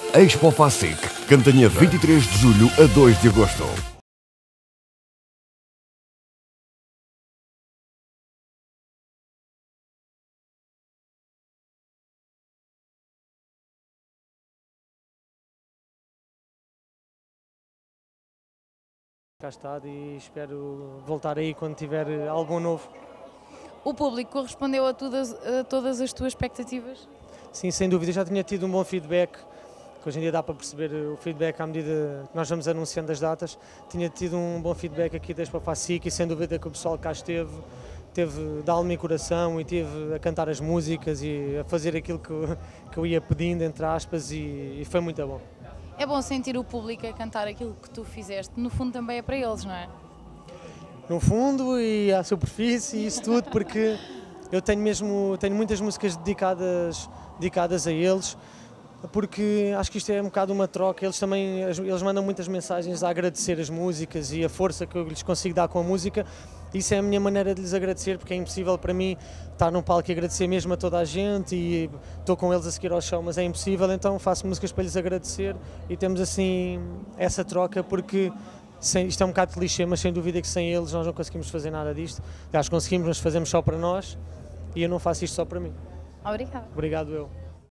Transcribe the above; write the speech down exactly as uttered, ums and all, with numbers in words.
Expo Facic, Cantanhede, vinte e três de julho a dois de agosto. Cá está e espero voltar aí quando tiver algo novo. O público correspondeu a, todas, a todas as tuas expectativas? Sim, sem dúvida, já tinha tido um bom feedback, que hoje em dia dá para perceber o feedback à medida que nós vamos anunciando as datas. Tinha tido um bom feedback aqui da Expo Facic e sem dúvida que o pessoal cá esteve, teve de alma e coração e teve a cantar as músicas e a fazer aquilo que, eu, que eu ia pedindo, entre aspas, e, e foi muito bom. É bom sentir o público a cantar aquilo que tu fizeste, no fundo também é para eles, não é? No fundo e à superfície e isso tudo, porque eu tenho mesmo, tenho muitas músicas dedicadas, dedicadas a eles, porque acho que isto é um bocado uma troca, eles também, eles mandam muitas mensagens a agradecer as músicas e a força que eu lhes consigo dar com a música. Isso é a minha maneira de lhes agradecer, porque é impossível para mim estar num palco e agradecer mesmo a toda a gente e estou com eles a seguir ao show, mas é impossível, então faço músicas para lhes agradecer e temos assim essa troca, porque sem, isto é um bocado clichê, mas sem dúvida que sem eles nós não conseguimos fazer nada disto. Aliás, conseguimos, mas fazemos só para nós e eu não faço isto só para mim. Obrigada. Obrigado eu.